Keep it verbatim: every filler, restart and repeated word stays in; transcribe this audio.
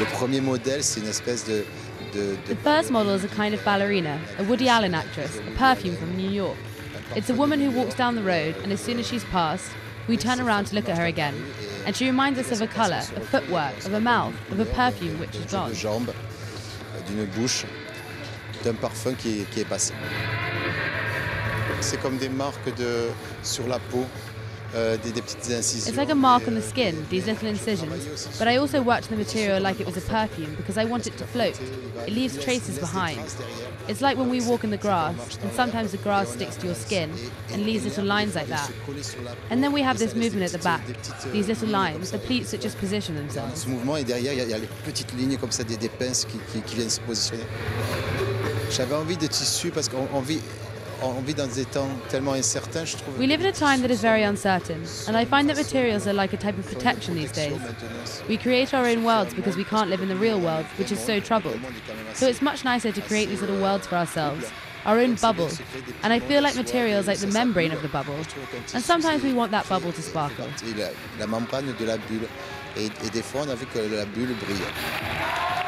Le premier modèle, c'est une espèce de, de, de... The first model is a kind of ballerina, a Woody Allen actress, a perfume from New York. It's a woman who walks down the road, and as soon as she's passed, we turn around to look at her again. And she reminds us of a colour, of footwork, of a mouth, of a perfume which is gone. De jambes, d'une bouche, d'un parfum qui, qui est passé. C'est comme des marques de, sur la peau, euh, des, des petites incisions. It's like a mark on the skin, these little incisions. But I also worked the material like it was a perfume because I want it to float. It leaves traces behind. It's like when we walk in the grass, and sometimes the grass sticks to your skin and leaves little lines like that. And then we have this movement at the back, these little lines, the pleats that just position themselves. Ce mouvement, et derrière, il y, y a les petites lignes comme ça, des, des pinces qui, qui, qui viennent se positionner. J'avais envie de tissu parce qu'on on vit... On vit dans des temps tellement incertains, je trouve. We live in a time that is very uncertain, and I find that materials are like a type of protection these days. We create our own worlds because we can't live in the real world, which is so troubled. So it's much nicer to create these little worlds for ourselves, our own bubble. And I feel like materials like the membrane of the bubble. And sometimes we want that bubble to sparkle. La membrane de la bulle. Et, et des fois, on a vu que la bulle brille.